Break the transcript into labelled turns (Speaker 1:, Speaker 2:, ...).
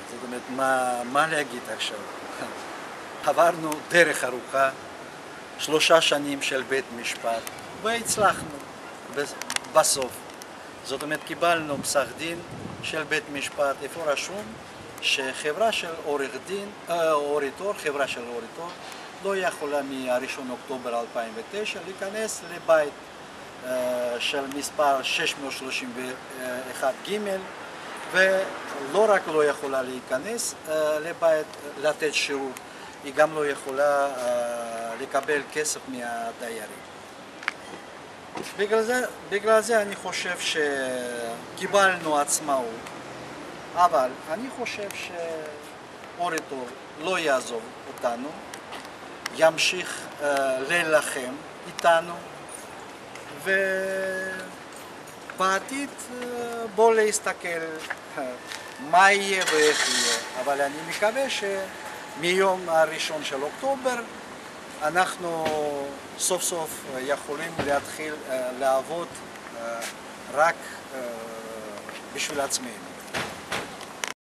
Speaker 1: זאת אומרת, מה להגיד עכשיו? עברנו דרך ארוכה, 3 שנים של בית משפט, והצלחנו בסוף. זאת אומרת, קיבלנו פסק דין של בית משפט, איפה רשום שחברה של אוריטור, חברה של אוריטור, לא יכולה מ-1 אוקטובר 2009 להיכנס לבית של מספר 631 ג' ולא רק לא יכולה להיכנס לבית לתת שירות, היא גם לא יכולה לקבל כסף מהדיירים. בגלל זה אני חושב שקיבלנו עצמאות, אבל אני חושב שאוריטור לא יעזוב אותנו, ימשיך להילחם איתנו, ובעתיד בוא להסתכל מה יהיה ואיך יהיה, אבל אני מקווה שמיום 1 של אוקטובר אנחנו סוף סוף יכולים להתחיל לעבוד רק בשביל עצמנו.